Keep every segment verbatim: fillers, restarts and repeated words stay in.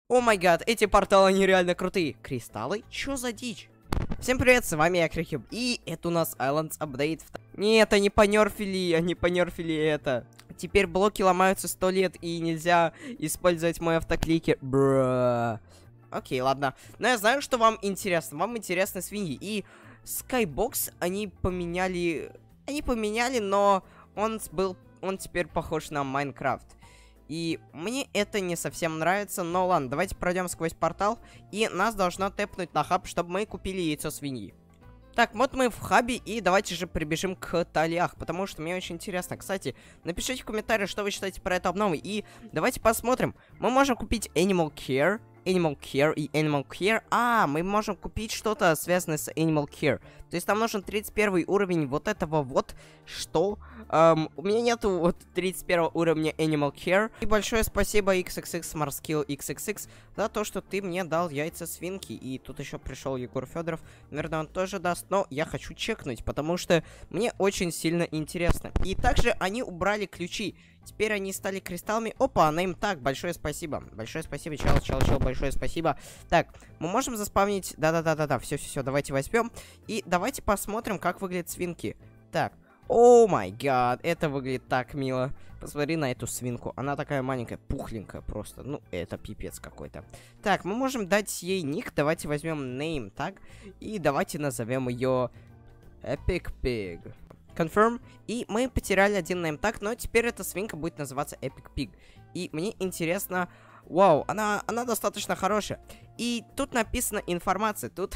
О май гад, эти порталы нереально крутые. Кристаллы? Чё за дичь? Всем привет, с вами я, Крихюб, и это у нас Islands Update. Нет, они понерфили, они понерфили это. Теперь блоки ломаются сто лет, и нельзя использовать мой автокликер. Бра. Окей, ладно. Но я знаю, что вам интересно. Вам интересны свиньи. И Skybox они поменяли... Они поменяли, но он был... Он теперь похож на Майнкрафт. И мне это не совсем нравится, но ладно, давайте пройдем сквозь портал, и нас должно тэпнуть на хаб, чтобы мы купили яйцо свиньи. Так, вот мы в хабе, и давайте же прибежим к талиях, потому что мне очень интересно. Кстати, напишите в комментариях, что вы считаете про эту обнову, и давайте посмотрим. Мы можем купить Animal Care, Animal Care и Animal Care. А, мы можем купить что-то, связанное с Animal Care. То есть нам нужен тридцать первый уровень вот этого вот, что... Эм, у меня нету вот тридцать первого уровня Animal Care. И большое спасибо икс икс икс Марскилл икс икс икс за то, что ты мне дал яйца свинки. И тут еще пришел Егор Федоров. Наверное, он тоже даст, но я хочу чекнуть, потому что мне очень сильно интересно. И также они убрали ключи. Теперь они стали кристаллами. Опа, она им так, большое спасибо. Большое спасибо, чел, чел, чел, большое спасибо. Так, мы можем заспавнить... Да-да-да-да-да, все-все-все, давайте возьмем. И давайте посмотрим, как выглядят свинки. Так, о май гад, это выглядит так мило. Посмотри на эту свинку, она такая маленькая, пухленькая просто. Ну, это пипец какой-то. Так, мы можем дать ей ник, давайте возьмем name, так. И давайте назовем ее Epic Pig. Confirm. И мы потеряли один name tag, но теперь эта свинка будет называться Epic Pig. И мне интересно... Вау, она, она достаточно хорошая. И тут написана информация. Тут...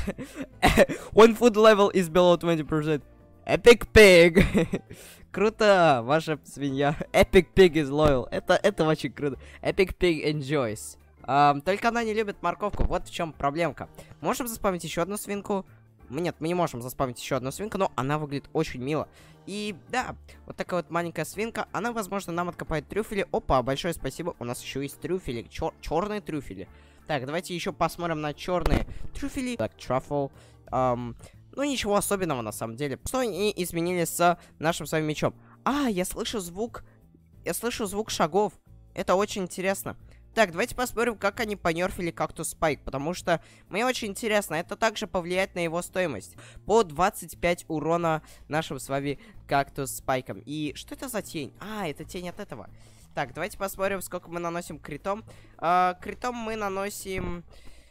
One food level is below twenty percent. Epic Pig. Круто, ваша свинья. Epic Pig is loyal. Это, это очень круто. Epic Pig enjoys. Um, только она не любит морковку. Вот в чем проблемка. Можем заспамить еще одну свинку? Нет, мы не можем заспамить еще одну свинку, но она выглядит очень мило. И да, вот такая вот маленькая свинка. Она, возможно, нам откопает трюфели. Опа, большое спасибо. У нас еще есть трюфели. Чер черные трюфели. Так, давайте еще посмотрим на черные трюфели. Так, трафл. Um, ну, ничего особенного, на самом деле. Что они изменили с нашим с вами мечом? А, я слышу звук. Я слышу звук шагов. Это очень интересно. Так, давайте посмотрим, как они понерфили кактус Спайк, потому что мне очень интересно, это также повлияет на его стоимость. По двадцать пять урона нашим с вами кактус Спайком. И что это за тень? А, это тень от этого. Так, давайте посмотрим, сколько мы наносим критом. А, критом мы наносим...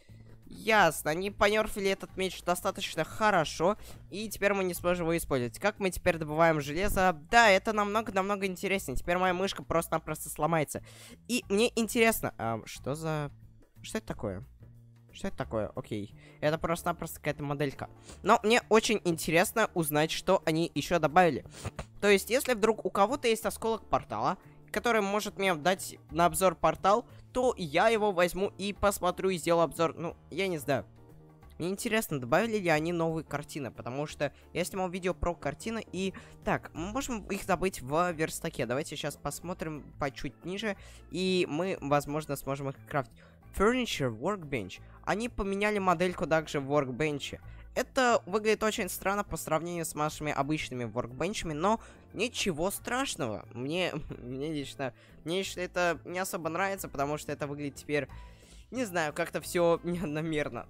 Ясно, они понерфили этот меч достаточно хорошо, и теперь мы не сможем его использовать. Как мы теперь добываем железо? Да, это намного-намного интереснее. Теперь моя мышка просто-напросто сломается. И мне интересно, а, что за... Что это такое? Что это такое? Окей. Это просто-напросто какая-то моделька. Но мне очень интересно узнать, что они еще добавили. То есть, если вдруг у кого-то есть осколок портала, который может мне дать на обзор портал, то я его возьму и посмотрю и сделаю обзор. Ну, я не знаю. Мне интересно, добавили ли они новые картины, потому что я снимал видео про картины, и... Так, мы можем их добыть в верстаке. Давайте сейчас посмотрим по чуть ниже, и мы, возможно, сможем их крафтить. Furniture Workbench. Они поменяли модельку также в Workbench. Это выглядит очень странно по сравнению с нашими обычными воркбенчами, но ничего страшного. Мне, мне лично, мне лично это не особо нравится, потому что это выглядит теперь, не знаю, как-то все неодномерно.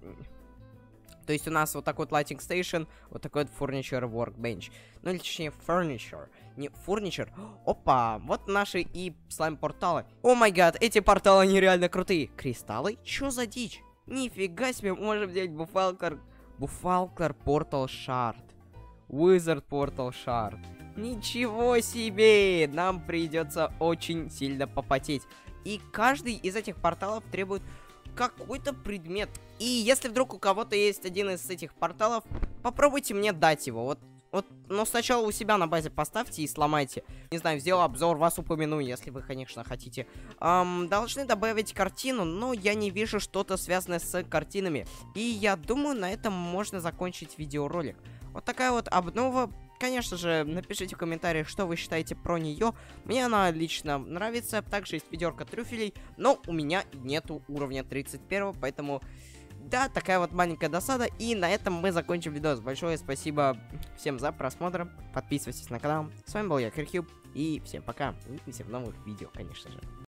То есть у нас вот такой вот lighting station, вот такой вот furniture workbench. Ну или точнее furniture, не furniture. Опа, вот наши и слайм-порталы. О май гад, эти порталы нереально крутые. Кристаллы? Чё за дичь? Нифига себе, можем взять буфалкар. Буфалкар Портал Шард. Wizard Портал Шард. Ничего себе! Нам придется очень сильно попотеть. И каждый из этих порталов требует какой-то предмет. И если вдруг у кого-то есть один из этих порталов, попробуйте мне дать его. Вот, вот, но сначала у себя на базе поставьте и сломайте. Не знаю, сделал обзор, вас упомяну, если вы, конечно, хотите. Эм, должны добавить картину, но я не вижу что-то связанное с картинами. И я думаю, на этом можно закончить видеоролик. Вот такая вот обнова. Конечно же, напишите в комментариях, что вы считаете про нее. Мне она лично нравится. Также есть ведерко трюфелей, но у меня нету уровня тридцать первого, поэтому... Да, такая вот маленькая досада. И на этом мы закончим видос. Большое спасибо всем за просмотр. Подписывайтесь на канал. С вами был я, Крихюб. И всем пока. Увидимся в новых видео, конечно же.